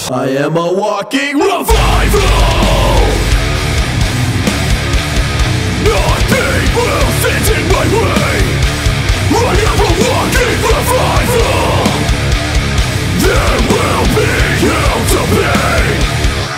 I am a walking revival. Nothing will stand in my way. I am a walking revival. There will be hell to pay.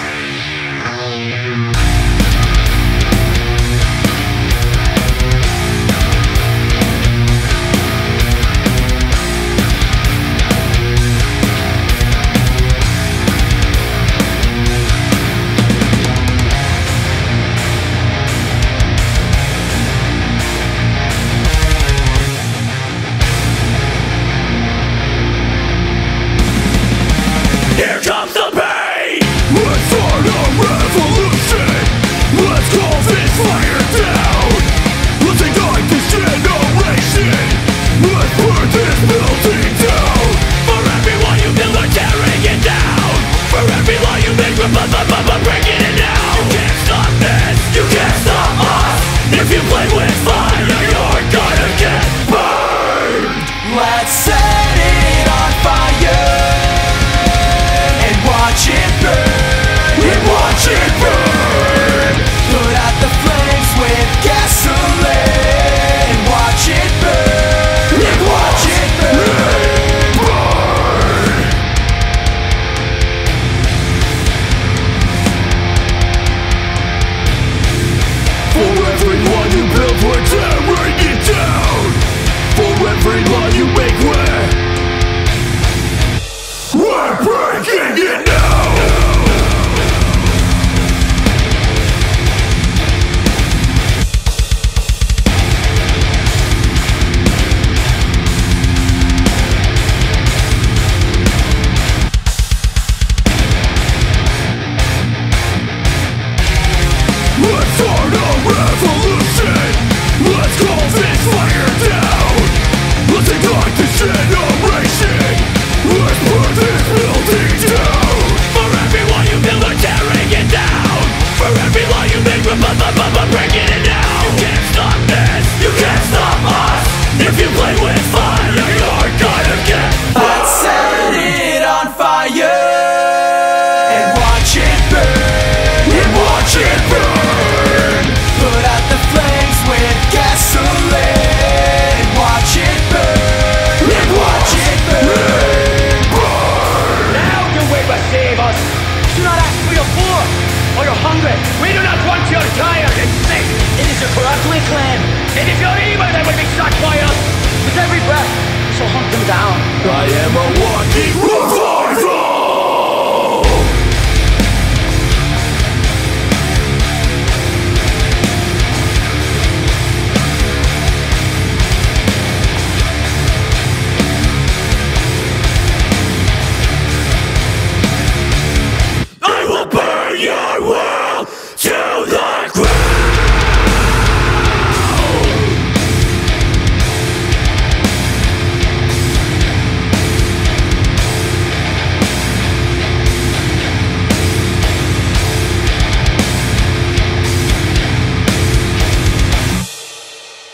Here comes the pain. Let's start a revolution. Let's call this fire down. Let's ignite this generation. Let's burn this building down. For every wall you build, we're tearing it down. For every law you make, we're breaking it down. You can't stop this, you can't stop us. If you play with fire, you're gonna get burned. Let's set it on fire. Watch it burn, and watch it burn. Put out the flames with gasoline, and watch it burn, and watch it burn. Burn. For every law you build, we're tearing it down. For every law you make, we're breaking it now! Let's start a revolution! Let's call this fire down! Let's ignite this generation! Let's burn this building down. For every wall you build, we're tearing it down. For every law you make, we're breaking it down. You can't stop this, you can't stop us. If you play with fire, you're gonna get burned. Let's set it on fire and watch it burn, and watch it burn. Put out the flames with gasoline, and watch it burn, and watch it burn. Save us. Do not ask for your poor or your hungry. We do not want your tired and sick. It is your corrupt clan. It is your evil that will be struck by us. With every breath, we shall hunt them down. I am a walking